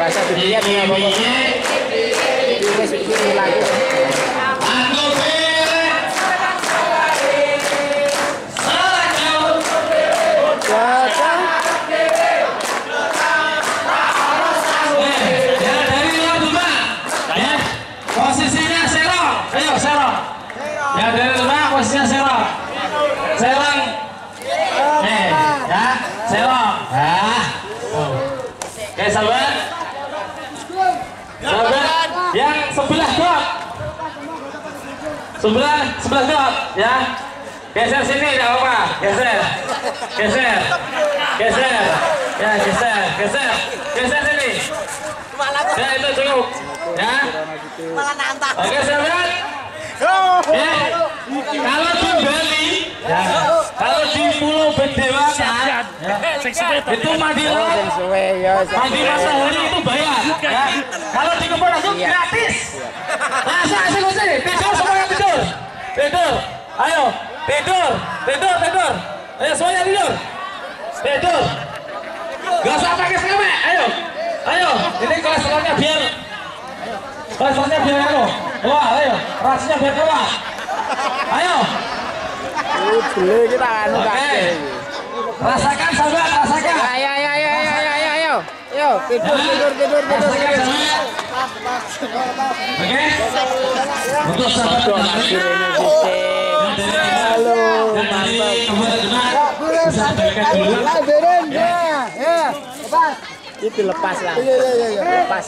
bahasa Biblia dia bapak. Ini lagu. Posisinya serong, ayo serong. Ya dari rumah posisinya serong. Serong. Ya, serong. Nah. Oke, sahabat. Sahabat yang sebelah got. Sebelah got, ya. Geser sini enggak apa-apa. Geser. Ya, geser sini. Ya, itu cukup. Ya. Oke, sahabat. Ya. Kalau di Bali, ya. Kalau di Pulau Bedewaka, ya. Itu mandi laut, mandi matahari itu bayar. Ya. Kalau di Kebun Agung gratis. Masa asik-asik, tidur semuanya tidur. Tidur. Ayo, tidur. Ayo semuanya tidur. Tidur. Gak usah pakai sekemek. Ayo. Ini kolesterolnya biar keluar, ayo. Rasanya biar keluar. Ayo. Beli kita anu Oke. Rasakan sahabat, rasakan. Ayo. Tidur. Oke. Untuk sahabat halo, itu lepas lah. Lepas.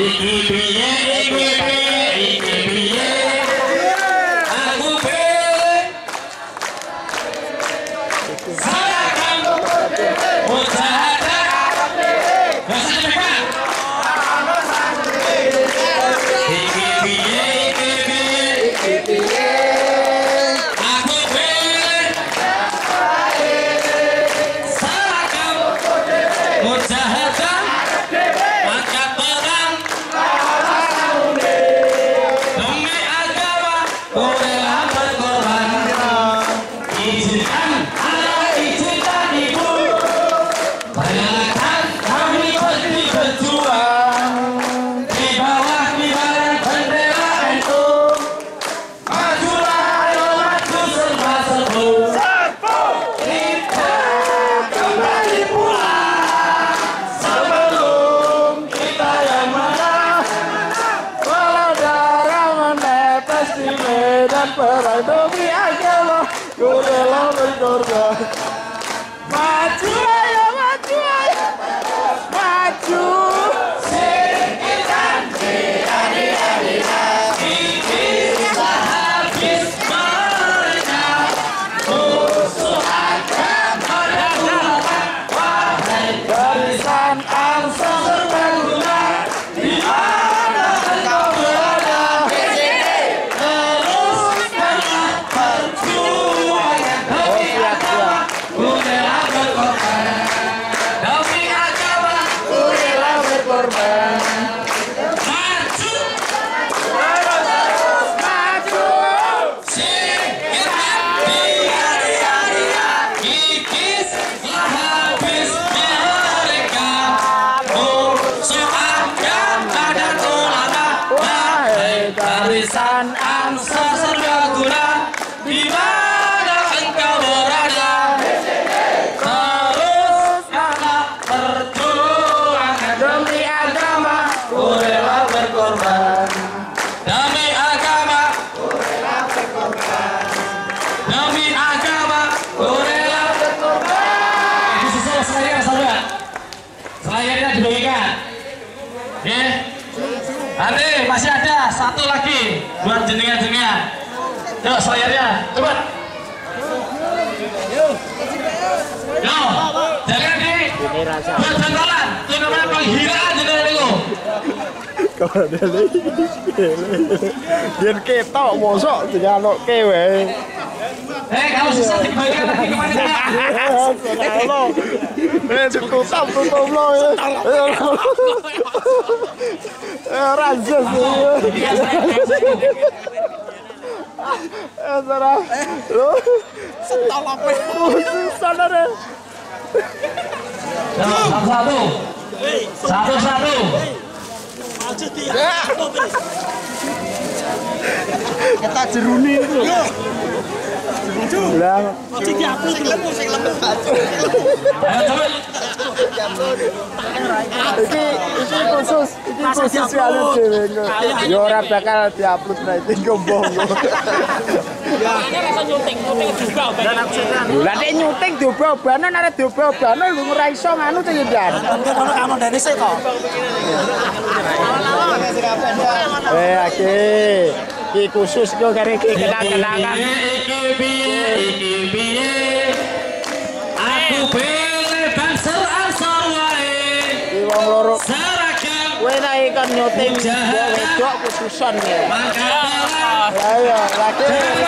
Perang demi agama, ku rela berkorban. Maju ayo, maju. Singkirkan kita habis mereka. Musuh agama dan wahai barisan angsa serbaguna, di mana engkau berada? Barisan angsa serbaguna, di mana engkau berada? Terus anak perjuangan demi agama, ku rela berkorban. Demi agama, ku rela berkorban. Demi agama, ku rela berkorban. Ini sesuai selayar, sahabat. Selayarnya dibagikan. Oke. Nanti masih ada satu lagi buat jenengan-jenengan. Yuk selayarnya, coba. Yo, jangan di berjantalan. Itu namanya penghiraan jenengan itu. Kalau ada lagi, biar ketok mosok jangan lo kewe. Kalau susah dibayar lagi kemana? Lo, tutup lo ya. Raja sih. Sarah, lo, setal apa? Sana deh. Satu. Kita jeruni itu. Lah, iki khusus kali dhewe engko. Ya ora bakal diupload nek iki gombong. Ya, ini rasa nyuting juga. Lah nek nyuting diobah-obahan arek diobah-obahan lho ora iso nganu to ya, Dan. Ono kamu ndene sik kok. Oke. Iki khusus kok kare iki kenang-kenangan. Iki piye aku pilih Banser Ansor wae. Iki wong loro. Seragam Kowe nek ikan nyuting wedok khususan ya. Ayo, lagi.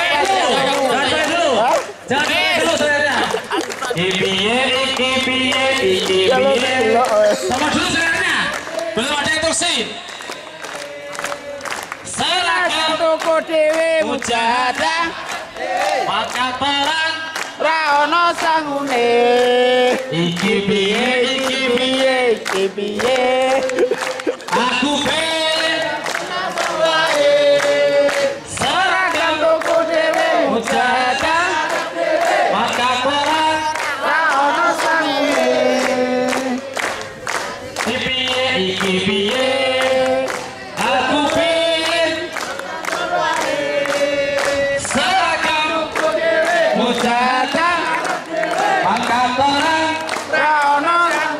Jangan dulu saudara. Iki piye. Sama dulu saudaranya. Belum ada instruksi. Seragam toko dhewe mujahadah maka perang ra ono sangune. Iki piye. aku pilih Seragam toko dhewe mujahadah maka perang ra ono sangune. iki piye aku pilih seragam mujahadah maka perang Ra ono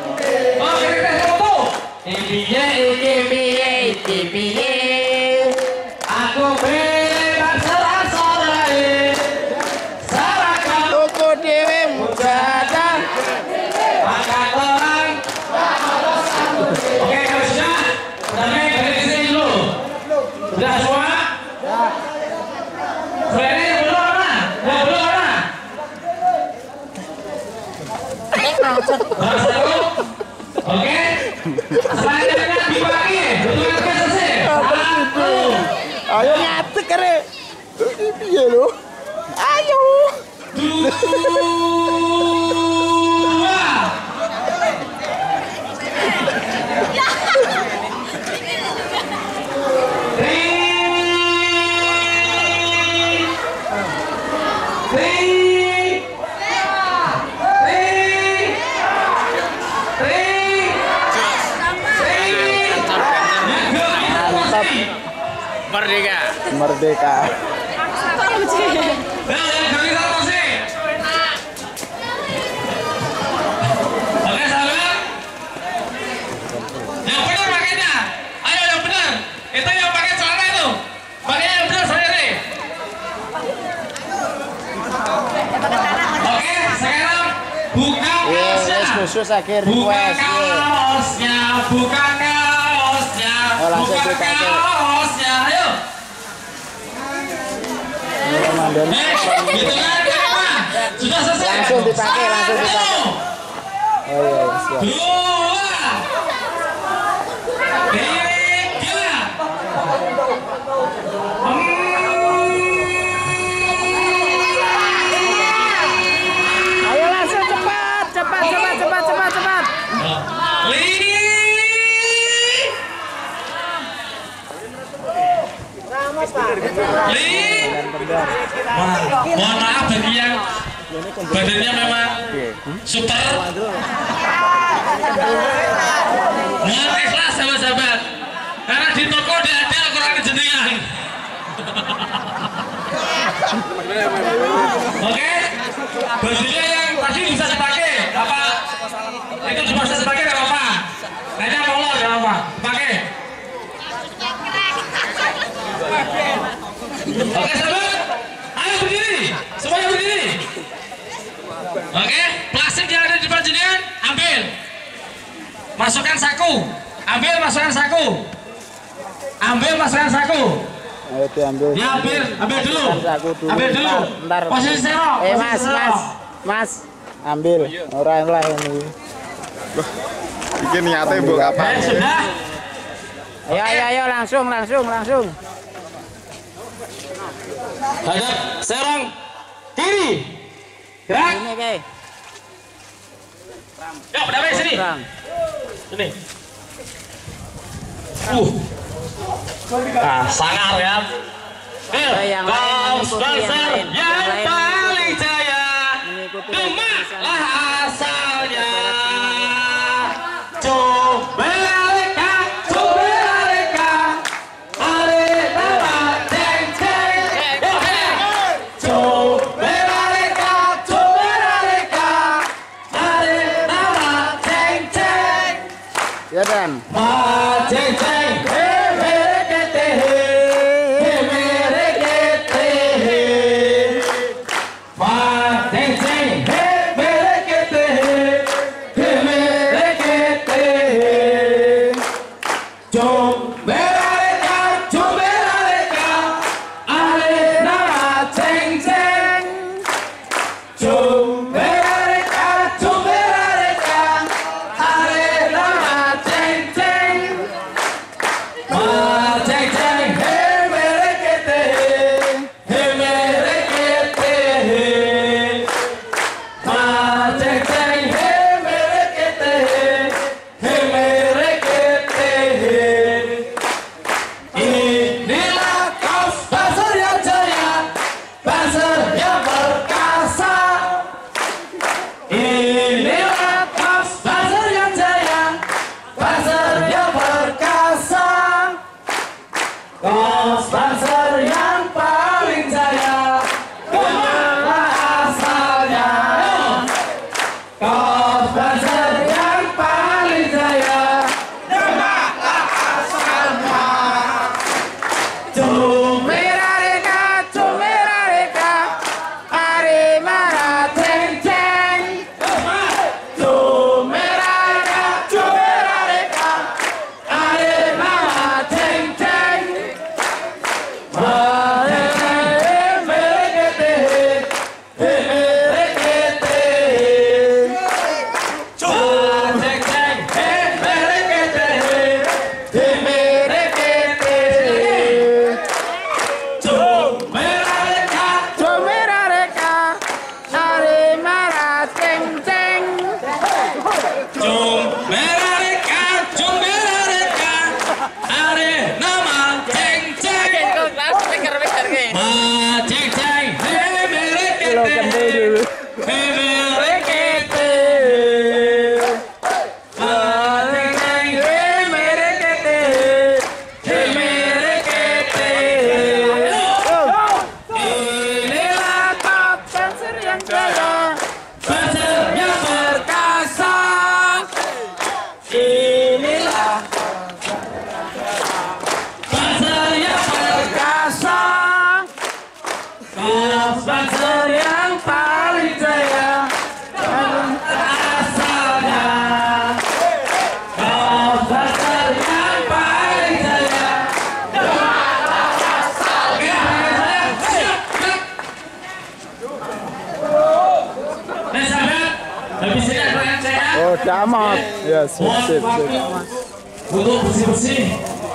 iki piye aku pilih Banser Ansor wae seragam toko dhewe mujahadah maka perang. Oke, kalau sudah damai dari sini dulu. Sudah semua? Freni belum mana? Belum mana? Satu. Oke. Selanjutnya dibagi. Betul selesai. Satu. Ayo nyatek kare. Iki piye lho? Ayo. Dua. Merdeka. Oke sahabat, yang benar pakainya, ayo yang benar, itu yang pakai celana itu, pakai yang benar sendiri. Oke, sekarang buka kaosnya, Khusus akhir buka request. kaosnya, buka kaosnya, langsung buka dipakai. kaosnya, ayo. Gitu kan, sudah selesai. Langsung dipakai. Ayo. Oh iya, siap. Dua, tiga, Ayo langsung cepat. Mohon maaf bagi yang badannya memang super. Mohon ikhlas sahabat-sahabat, karena di toko tidak ada Al-Quran jenengan. Oke, bajunya yang tadi bisa dipakai, apa? Itu cuma bisa dipakai nggak apa-apa. Kayaknya molor nggak apa-apa, pakai. Oke sahabat, ayo berdiri, semuanya berdiri. Oke, plastik yang ada di depan jenengan ambil, masukkan saku, ambil masukkan saku, ambil masukkan saku. Ayo diambil. Ya ambil dulu, ambil dulu. Bentar. Posisi serok. Mas, ambil. Orang lah ini. Iki niate mbok apa? Sudah. Ayo, langsung. Hadap serong kiri. Gerak. Ini kayak. Yuk, berdamai sini. Serang. Sini. Nah, sangar ya. Yang lain sponsor yang paling jaya, Demaklah asalnya. Comeleka, comeleka, are nama ceng ceng. Comeleka, comeleka, are nama ceng ceng. Ya Dan. Ma ceng ceng, mereke Oh, damat. Ya, sip. Untuk bersih-bersih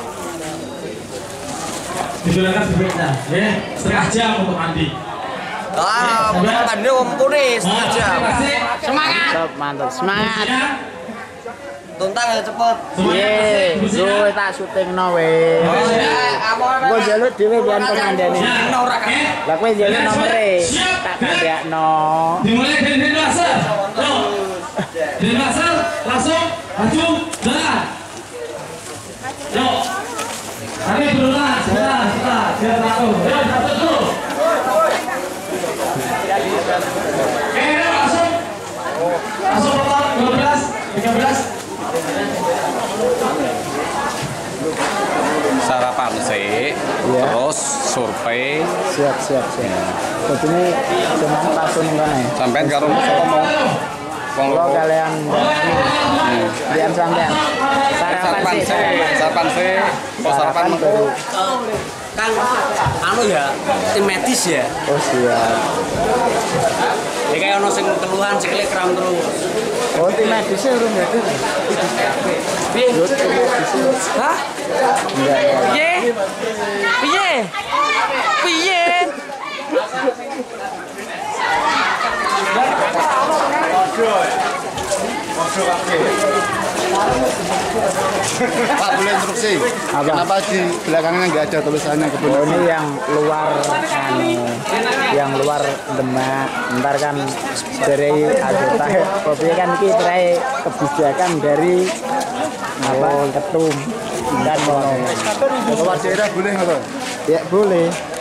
digunakan bebeknya, ya, setengah jam untuk mandi. Tadi mumpuni setengah jam. Mantap, mantap. Semangat. Tuntang ya cepet. Ye, gue tak syuting no we. Gue jalur dhewe biar pemandane. Lah kowe jalur nomere. Tak kandakno. Dimulai dari laser. Dari laser langsung maju jalan. Yuk. Kami berulang sebentar. Biar satu. Ya, satu dulu. Oke, langsung. Langsung potong 12, 13. Sarapan sih, terus survei. Siap. Jadi ini cuma langsung kan ya. Sampai karo ngomong. Kalau kalian biar sampean Sarapan sih. Sarapan baru. Kang, anu ya, tim medis ya. Oh siap. Ya kayak ono sing keluhan sikile kram terus. Oh tim medisnya urung ya. Piye? Hah? Enggak. Piye? Pak, boleh instruksi? Apa? Kenapa di belakangnya nggak ada tulisannya kebun? Oh, ini yang luar yang luar Demak. Ntar kan dari anggota kopi kan kita kebijakan dari apa ketum dan Kepala daerah boleh nggak? ya boleh.